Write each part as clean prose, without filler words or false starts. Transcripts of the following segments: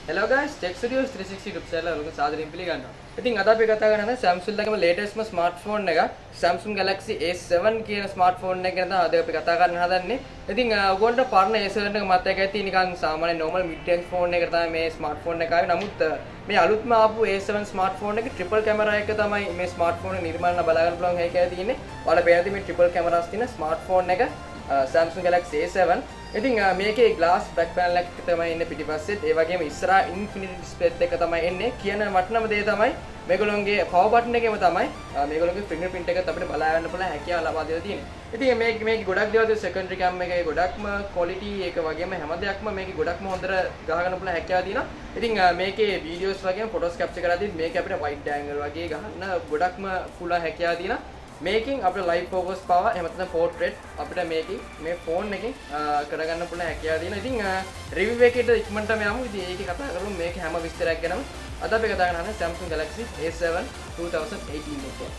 Hello guys, Tech Studios 360 YouTube channel වලට සාදරයෙන් පිළිගන්නවා. ඉතින් අද අපි කතා කරන්නේ Samsung එකේම latest smartphone එක Samsung Galaxy A7 කියන smartphone එක ගැන තමයි අද අපි කතා කරන්න හදන්නේ. ඉතින් ඔයගොල්ලන්ට පරණ A7 එක මතක ඇති නිකන් සාමාන්‍ය normal mid range phone එක තමයි මේ smartphone එක ආවේ. නමුත් මේ අලුත්ම ආපු A7 smartphone එකේ triple camera එක තමයි මේ smartphone එක නිර්මාණය බලා ගන්න පුළුවන් හැකියාව තියෙන්නේ. ඔයාලා පේනදී මේ triple cameras තියෙන smartphone එක Samsung Galaxy A7. ඉතින් මේකේ glass back panel එක තමයි ඉන්නේ පිටිපස්සෙත්. ඒ වගේම ඉස්සරහා infinity display එක තමයි එන්නේ. කියන වටිනම දේ තමයි මේගොල්ලෝගේ power button එකේම තමයි මේගොල්ලෝගේ fingerprint එකත් අපිට බලා ගන්න පුළුවන් හැකියාව ලබා දෙලා තියෙන්නේ. ඉතින් මේකේ ගොඩක් දේවල් secondary cam එකේ ගොඩක්ම quality එක වගේම හැම දෙයක්ම මේකේ ගොඩක්ම හොඳට ගහ ගන්න පුළුවන් හැකියාව තියෙනවා. ඉතින් මේකේ videos වගේම photos capture කරද්දී මේක අපිට wide angle වගේ ගහන්න ගොඩක්ම පුළුවන් හැකියාව තියෙනවා. මේකින් අපිට live focus power එහෙම නැත්නම් portrait අපිට මේකේ මේ phone එකෙන් කරගන්න පුළුවන් හැකියාව තියෙනවා. ඉතින් review එකට ඉක්මනටම යමු. ඉතින් ඒකේ කතා කරමු මේකේ හැම විස්තරයක් ගැනම. අද අපි කතා කරන්නේ Samsung Galaxy A7 2018 එක.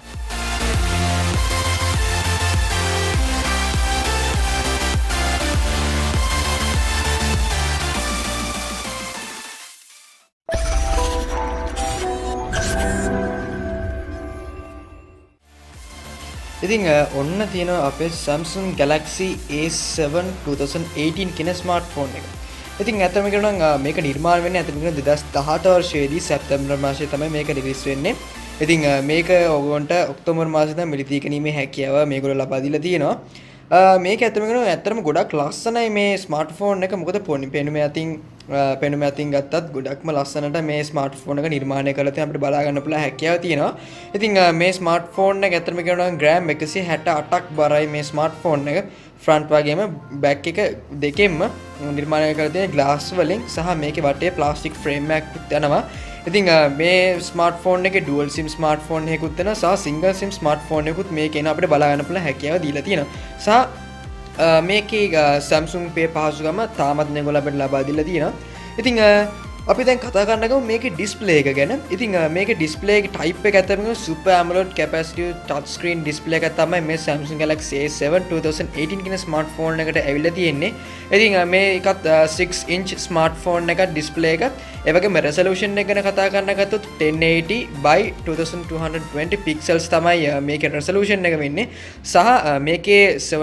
ඉතින් ඔන්න තියෙනවා අපේ Samsung Galaxy A7 2018 කියන ස්මාර්ට්ෆෝන් එක. ඉතින් ඇත්තම කියනවා නම් මේක නිර්මාණය වෙන්නේ ඇත්තම කියනවා 2018 වර්ෂයේදී සැප්තැම්බර් මාසයේ තමයි මේක රිලීස් වෙන්නේ. ඉතින් මේක ඔයගොන්ට ඔක්තෝබර් මාසයේ තමයි මිලදී ගැනීමේ හැකියාව මේගොල්ලෝ ලබා දීලා තියෙනවා. මේක ඇත්තම ගොඩක් ලස්සනයි මේ ස්මාර්ට්ෆෝන් එක. මොකද පෙනුම අතින් ගත්තත් ගොඩක්ම ලස්සනට මේ ස්මාර්ට්ෆෝන් එක නිර්මාණය කරලා තියෙන අපිට බලා ගන්න පුළුවන් හැකියාව තියෙනවා. ඉතින් මේ ස්මාර්ට්ෆෝන් එක ඇත්තම කියනවා නම් ග්‍රෑම් 168ක් බරයි මේ ස්මාර්ට්ෆෝන් එක. ෆ්‍රන්ට් වගේම බෑක් එක දෙකෙන්ම නිර්මාණය කරලා තියෙන ග්ලාස් වලින් සහ මේකේ වටේ ප්ලාස්ටික් ෆ්‍රේම් එකක් යනවා. ඉතින් මේ ස්මාර්ට්ෆෝන් එකේ ඩුවල් සිම් ස්මාර්ට්ෆෝන් එකකුත් වෙනවා සහ සිංගල් සිම් ස්මාර්ට්ෆෝන් එකකුත් මේකේන අපිට බලා ගන්න පුළුවන් හැකියාව දීලා තියෙනවා. සහ මේකේ Samsung Pay පහසුකම තාමත් මේගොල්ලෝ අපිට ලබා දීලා තියෙනවා. ඉතින් අපි දැන් කතා කරන්න ගමු මේකේ ඩිස්ප්ලේ එක ගැන. ඉතින් මේකේ ඩිස්ප්ලේ එක ටයිප් එක ඇත්තටම Super AMOLED capacitive touch screen display එකක් තමයි මේ Samsung Galaxy A7 2018 කියන ස්මාර්ට්ෆෝන් එකට ඇවිල්ලා තියෙන්නේ. ඉතින් මේකත් 6 inch ස්මාර්ට්ෆෝන් එකක් ඩිස්ප්ලේ එකක්. ඒ වගේම resolution එක ගැන කතා කරන්න ගත්තොත් 1080 by 2220 pixels තමයි මේකේ resolution එක වෙන්නේ. සහ මේකේ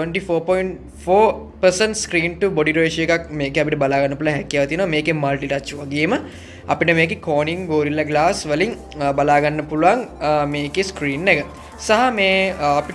74.4% screen to body ratio එකක් මේක අපිට බලා ගන්න පුළුවන් හැකියාව තියෙනවා. මේකේ multi touch වගේම අපිට මේකේ Corning Gorilla Glass වලින් බලා ගන්න පුළුවන් මේකේ screen එක. සහ මේ අපිට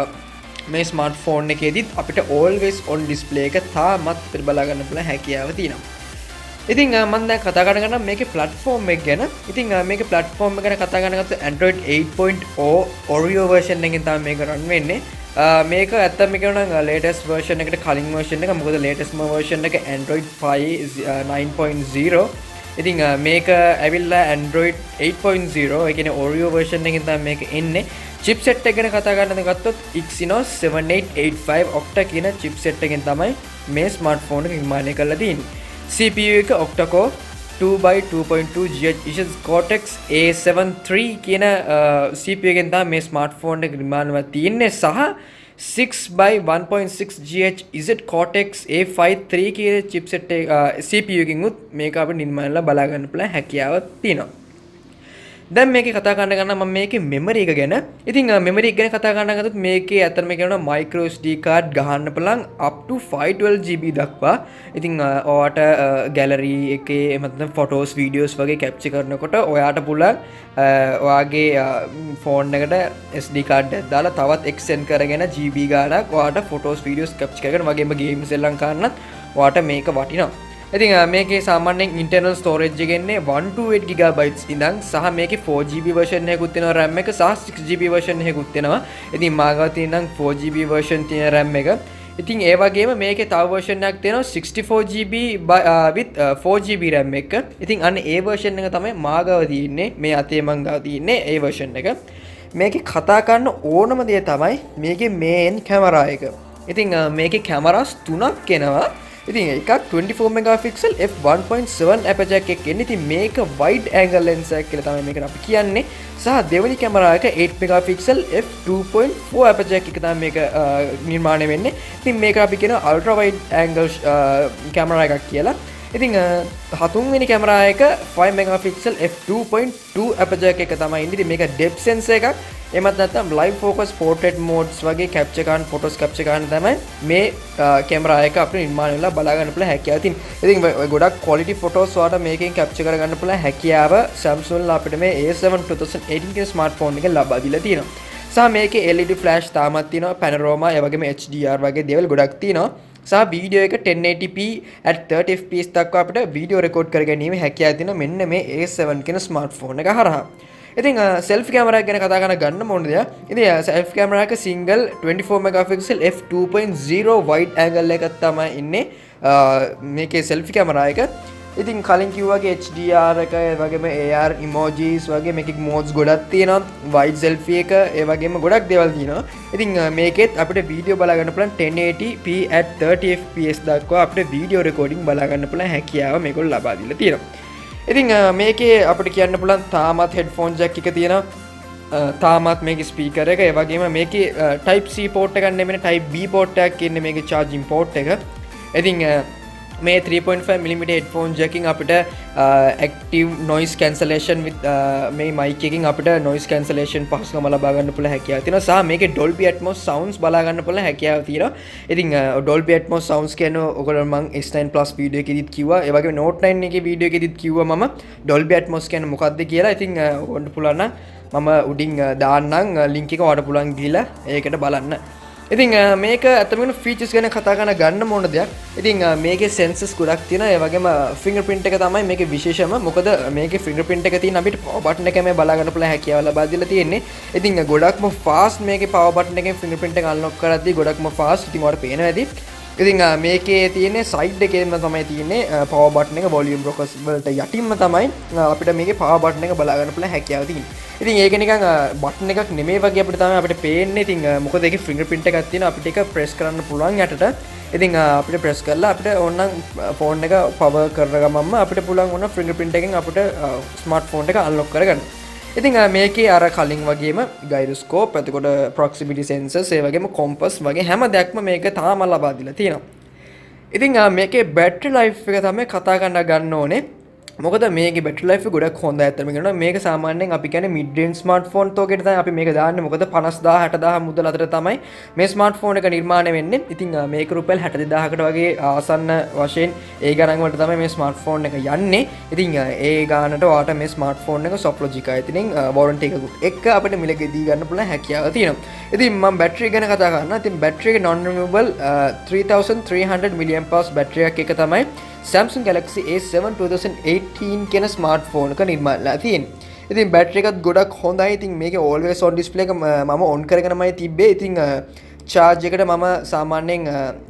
මේ ස්මාර්ට්ෆෝන් එකේදීත් අපිට always on display එක තාමත් අපිට බලා ගන්න පුළුවන් හැකියාව තියෙනවා. ඉතින් මම දැන් කතා කරන්න මේකේ platform එක ගැන. ඉතින් මේකේ platform එක ගැන කතා කරනකොට Android 8.0 Oreo version එකෙන් තමයි මේක run වෙන්නේ. මේක ඇත්තම කියනවා නම් latest version එකට කලින් version එක. මොකද latest version එක Android Pie 9.0. ඉතින් මේක ඇවිල්ලා Android 8.0 ඒ කියන්නේ Oreo version එකෙන් තමයි මේක එන්නේ. chipset එක ගැන කතා කරන්න ගත්තොත් Exynos 7885 Octa කියන chipset එකෙන් තමයි මේ smartphone එක නිර්මාණය කරලා තියෙන්නේ. CPU එක octa-core 2x2.2 GHz Cortex A73 කියන CPU එකෙන් තමයි මේ smartphone එක නිර්මාණය වෙලා තියෙන්නේ. සහ 6x1.6 GHz Cortex A53 කියන chipset එක CPU එකකින් උත් මේක අපිට නිර්මාණයලා බලා ගන්න පුළුවන් හැකියාවක් තියෙනවා. දැන් මේකේ කතා කරන්න ගන්න මම මේකේ memory එක ගැන. ඉතින් memory එක ගැන කතා කරන්න ගත්තොත් මේකේ අතරම කියනවා micro SD card ගහන්න පුළුවන් up to 512GB දක්වා. ඉතින් ඔයාට gallery එකේ එහෙම නැත්නම් photos videos වගේ capture කරනකොට ඔයාට පුළුවන් ඔයාගේ phone එකට SD card එකක් දාලා තවත් extend කරගෙන GB ගාණක් ඔයාට photos videos capture කරගෙන වගේම games එල්ලම් කරන්නත් ඔයාට මේක වටිනවා. ඉතින් මේකේ සාමාන්‍යයෙන් internal storage එක එන්නේ 128 GB ඉඳන් සහ මේකේ 4GB version එකකුත් තියෙනවා RAM එක සහ 6GB version එකකුත් තියෙනවා. ඉතින් මාගාව තියෙනම් 4GB version තියෙන RAM එක. ඉතින් ඒ වගේම මේකේ තව version එකක් තියෙනවා 64GB with 4GB RAM එක. ඉතින් අන්න ඒ version එක තමයි මාගාව තියෙන්නේ. මේ අතේ මං ගාව තියෙන්නේ ඒ version එක. මේකේ කතා කරන ඕනම දේ තමයි මේකේ main camera එක. ඉතින් මේකේ cameras තුනක් එනවා. ඉතින් එකක් 24 megapixel f1.7 aperture එකක් එන්නේ. ඉතින් මේක wide angle lens එකක් කියලා තමයි මේකට අපි කියන්නේ. සහ දෙවෙනි කැමරා එක 8 megapixel f2.4 aperture එක තමයි මේක නිර්මාණය වෙන්නේ. ඉතින් මේක අපි කියන ultra wide angle කැමරා එකක් කියලා. ඉතින් හතුන්වෙනි කැමරා එක 5 megapixel f2.2 aperture එක තමයි ඉන්නේ. ඉතින් මේක depth sensor එකක්. එමත් නැත්නම් live focus portrait modes වගේ capture කරන photos capture කරන තමයි මේ කැමරා එක අපිට නිර්මාණය වෙලා බලා ගන්න පුළුවන් හැකියාව තියෙනවා. ඉතින් ගොඩක් quality photos වලට මේකෙන් capture කර ගන්න පුළුවන් හැකියාව Samsung අපිට මේ A7 2018 කියන smartphone එකෙන් ලබා දීලා තියෙනවා. සහ මේකේ LED flash තාමත් තියෙනවා, panorama, ඒ වගේම HDR වගේ දේවල් ගොඩක් තියෙනවා. සහ වීඩියෝ එක 1080p at 30 fps දක්වා අපිට වීඩියෝ රෙකෝඩ් කරගැනීමේ හැකියාව තියෙනවා මෙන්න මේ A7 කියන ස්මාර්ට්ෆෝන් එක හරහා. ඉතින් සෙල්ෆි කැමරා එක ගැන කතා කරන ගන්න ඕන දෙයක්. ඉතින් සෙල්ෆි කැමරා එක single 24 megapixel f2.0 wide angle එකක් තමයි ඉන්නේ මේකේ සෙල්ෆි කැමරා එක. ඉතින් කලින් කිව්වාගේ HDR එක ඒ වගේම AR emojis වගේ මේකේ modes ගොඩක් තියෙනවා. wide selfie එක ඒ වගේම ගොඩක් දේවල් තියෙනවා. ඉතින් මේකෙත් අපිට වීඩියෝ බලා ගන්න පුළුවන් 1080p at 30 fps දක්වා අපිට වීඩියෝ රෙකෝඩින් බලා ගන්න පුළුවන් හැකියාව මේගොල්ලෝ ලබා දීලා තියෙනවා. ඉතින් මේකේ අපිට කියන්න පුළුවන් තාමත් headphone jack එක තියෙනවා. තාමත් මේකේ ස්පීකර් එක ඒ වගේම මේකේ type C port එකක් නෙමෙයි type B port එකක් ඉන්නේ මේකේ charging port එක. ඉතින් මේ 3.5mm headphone jacking අපිට active noise cancellation with මේ mic එකකින් අපිට noise cancellation පහසුකම ලබා ගන්න පුළුවන් හැකියාව තියෙනවා. සහ මේකේ Dolby Atmos sounds බලා ගන්න පුළුවන් හැකියාව තියෙනවා. ඉතින් Dolby Atmos sounds කියන්නේ ඔයගොල්ලෝ මම S9 Plus වීඩියෝ එකෙදිත් කිව්වා. ඒ වගේම Note 9 එකේ වීඩියෝ එකෙදිත් කිව්වා මම Dolby Atmos කියන්නේ මොකක්ද කියලා. ඉතින් ඔයගොල්ලන්ට පුළුවන් නම් මම උඩින් දාන්නම් link එක ඔයාලට පුළුවන් ගිහලා ඒකට බලන්න. ඉතින් මේක ඇත්තටම ෆීචර්ස් ගැන කතා කරන ගන්න ඕන දෙයක්. ඉතින් මේකේ sensors ගොඩක් තියෙනවා. ඒ වගේම fingerprint එක තමයි මේකේ විශේෂම. මොකද මේකේ fingerprint එක තියෙන අපිට power button එකේ මේ බලා ගන්න පුළුවන් හැකියාව ලබා දීලා තියෙන්නේ. ඉතින් ගොඩක්ම fast මේකේ power button එකෙන් fingerprint එක unlock කරද්දී ගොඩක්ම fast. ඉතින් ඔයාලට පේනවා ඇති. ඉතින් මේකේ තියෙන්නේ side එකේම තමයි තියෙන්නේ power button එක volume rockers වලට යටින්ම තමයි අපිට මේකේ power button එක බලා ගන්න පුළුවන් හැකියාව තියෙන්නේ. ඉතින් ඒක නිකන් බටන් එකක් නෙමෙයි වගේ අපිට තමයි අපිට පේන්නේ. ඉතින් මොකද ඒකේ fingerprint එකක් තියෙනවා අපිට ඒක press කරන්න පුළුවන් යටට. ඉතින් අපිට press කරලා අපිට ඕනනම් phone එක power කරගමම්ම අපිට පුළුවන් ඕන fingerprint එකෙන් අපිට smartphone එක unlock කරගන්න. ඉතින් මේකේ අර කලින් වගේම gyroscope, එතකොට proximity sensors, ඒ වගේම compass වගේ හැම දෙයක්ම මේක තාම ලබා දීලා තියෙනවා. ඉතින් මේකේ battery life එක තමයි කතා කරන්න ගන්න ඕනේ. මොකද මේකේ battery life එක ගොඩක් හොඳයි අතටම කියනවා. මේක සාමාන්‍යයෙන් අපි කියන්නේ mid range smartphone තෝකේට තමයි අපි මේක දාන්නේ. මොකද 50000 60000 මුදල අතර තමයි මේ smartphone එක නිර්මාණය වෙන්නේ. ඉතින් මේක රුපියල් 62000කට වගේ ආසන්න වශයෙන් ඒ ගණන් වලට තමයි මේ smartphone එක යන්නේ. ඉතින් ඒ ගානට ඔයාලට මේ smartphone එක Softlogic අයිතින් warranty එකකුත් එක්ක අපිට මිලකදී ගන්න පුළුවන් හැකියාව තියෙනවා. ඉතින් මම battery ගැන කතා කරනවා. ඉතින් battery එක non removable 3300 mAh battery එකක් තමයි Samsung Galaxy A7 2018 කියන ස්මාර්ට්ෆෝන් එක නිර්මාණයලා තියෙන්නේ. ඉතින් බැටරි එකත් ගොඩක් හොඳයි. ඉතින් මේකේ always on display එක මම on කරගෙනමයි තිබ්බේ. ඉතින් charge එකට මම සාමාන්‍යයෙන්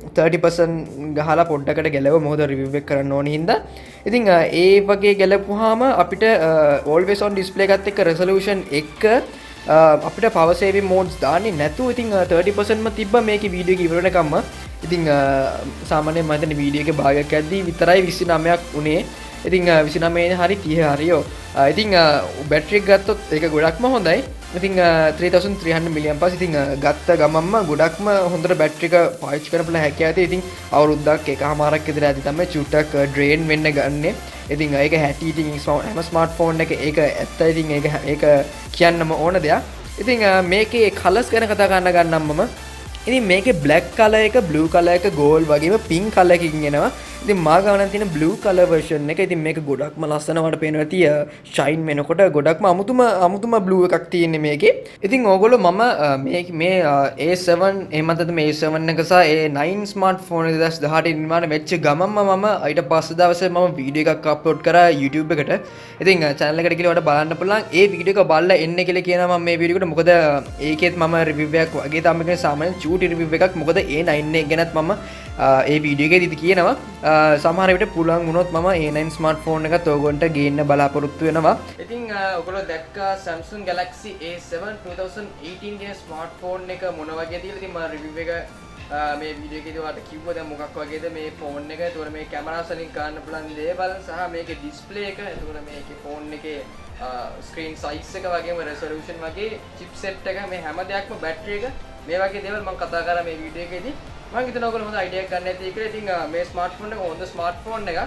30% ගහලා පොඩ්ඩකට ගැලවුවා. මොකද review එක කරන්න ඕන හින්දා. ඉතින් ඒ වගේ ගැලපුවාම අපිට always on display එකත් එක්ක resolution එක අපිට power saving modes දාන්නේ නැතුව ඉතින් 30%ම තිබ්බා මේකේ වීඩියෝ එක ඉවර වෙනකම්ම. ඉතින් සාමාන්‍යයෙන් මම හිතන්නේ වීඩියෝ එකේ භාගයක් ඇද්දි විතරයි 29ක් උනේ. ඉතින් 29 හරි 30 හරියෝ. ඉතින් බැටරි එක ගත්තොත් ඒක ගොඩක්ම හොඳයි. ඉතින් 3300 mAh ඉතින් ගත්ත ගමන්ම ගොඩක්ම හොඳට බැටරි එක පාවිච්චි කරන්න පුළුවන් හැකියාව තියෙයි. ඉතින් අවුරුද්දක් එකමාරක් විතර ඇති තමයි චුට්ටක් ඩ්‍රේන් වෙන්න ගන්නෙ. ඉතින් ඒක හැටි ඉතින් හැම ස්මාර්ට්ෆෝන් එක ඒක ඇත්තයි. ඉතින් ඒක කියන්නම ඕන දෙයක්. ඉතින් මේකේ කලර්ස් ගැන කතා කරන්න ගන්නම් මම. ඉතින් මේකේ black color එක, blue color එක, gold වගේම pink color එකකින් එනවා. ඉතින් මා ගානක් තියෙන blue color version එක. ඉතින් මේක ගොඩක්ම ලස්සන වට පේනවා ඇති. shine වෙනකොට ගොඩක්ම අමුතුම blue එකක් තියෙන්නේ මේකේ. ඉතින් ඕගොල්ලෝ මම මේ A7 එහෙම නැත්නම් මේ A7 එක සහ A9 ස්මාර්ට්ෆෝන් 2018 නිර්මාණය වෙච්ච ගමන්ම මම ඊට පස්සේ දවසේ මම වීඩියෝ එකක් අප්ලෝඩ් කරා YouTube එකට. ඉතින් channel එකට ගිහලා ඔයාලට බලන්න පුළුවන්. ඒ වීඩියෝ එක බලලා එන්න කියලා කියනවා මම මේ වීඩියෝ එකට. මොකද ඒකෙත් මම රිවිව් එකක් වගේ තමයි කියන්නේ සාමාන්‍ය චූටි රිවිව් එකක්. මොකද A9 එක ගැනත් මම ඒ වීඩියෝ එකේදී කියනවා. සමහර විට පුළුවන් වුණොත් මම A9 ස්මාර්ට්ෆෝන් එකත් ඕගොල්ලන්ට ගේන්න බලාපොරොත්තු වෙනවා. ඉතින් ඔයගොල්ලෝ දැක්කා Samsung Galaxy A7 2018 කියන ස්මාර්ට්ෆෝන් එක මොන වගේද කියලා. ඉතින් මම රිවිව් එක මේ වීඩියෝ එකේදී ඔයාලට කිව්වා දැන් මොකක් වගේද මේ ෆෝන් එක. ඒතකොට මේ කැමරාස් වලින් ගන්න පුළුවන් දේවල් සහ මේකේ ඩිස්ප්ලේ එක. ඒතකොට මේකේ ෆෝන් එකේ ස්ක්‍රීන් සයිස් එක වගේම රෙසොලූෂන් වගේ චිප්සෙට් එක මේ හැම දෙයක්ම බැටරි එක මේ වගේ දේවල් මම කතා කරා මේ වීඩියෝ එකේදී. මම හිතනවා ඔයගොල්ලෝ හොඳ අයිඩියා එකක් ගන්න ඇති කියලා. ඉතින් මේ ස්මාර්ට්ෆෝන් එක හොඳ ස්මාර්ට්ෆෝන් එකක්.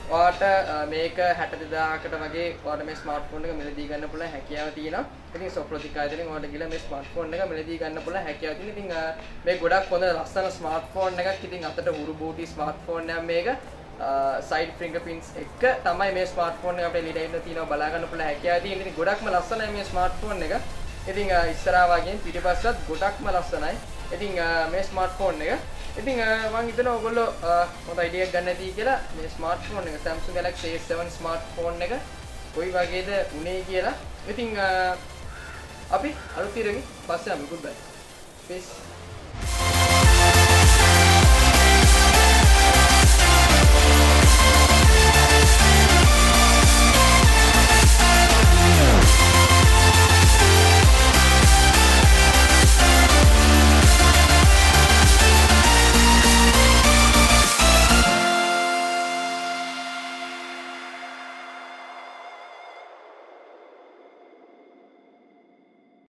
ඔයාට මේක 62000කට වගේ ඔයාට මේ ස්මාර්ට්ෆෝන් එක මිලදී ගන්න පුළුවන් හැකියාව තියෙනවා. ඉතින් සොප්‍රොතික් ආයතනයෙන් ඔයාලට ගිහලා මේ ස්මාර්ට්ෆෝන් එක මිලදී ගන්න පුළුවන් හැකියාව තියෙනවා. ඉතින් මේ ගොඩක් හොඳ ලස්සන ස්මාර්ට්ෆෝන් එකක්. ඉතින් අතට හුරු බූටි ස්මාර්ට්ෆෝන් එකක් මේක. සයිඩ් ෆින්ගර්ප්‍රින්ට්ස් එක තමයි මේ ස්මාර්ට්ෆෝන් එක අපේ ලීඩ් එකේ තියෙනවා බලා ගන්න පුළුවන් හැකියාව තියෙනවා. ඉතින් ගොඩක්ම ලස්සනයි මේ ස්මාර්ට්ෆෝන් එක. ඉතින් ඉස්සරහා වගේ පිටිපස්සත් ගොඩක්ම ලස්සනයි. ඉතින් මේ ස්මාර්ට්ෆෝන් එක ඉතින් මම හිතනවා ඔයගොල්ලෝ හොඳ අයිඩියා එකක් ගන්න ඇති කියලා මේ ස්මාර්ට්ෆෝන් එක Samsung Galaxy A7 ස්මාර්ට්ෆෝන් එක කොයි වගේද උනේ කියලා. ඉතින් අපි අලුත් ඉරකින් පස්සේ අපි good bye. Peace.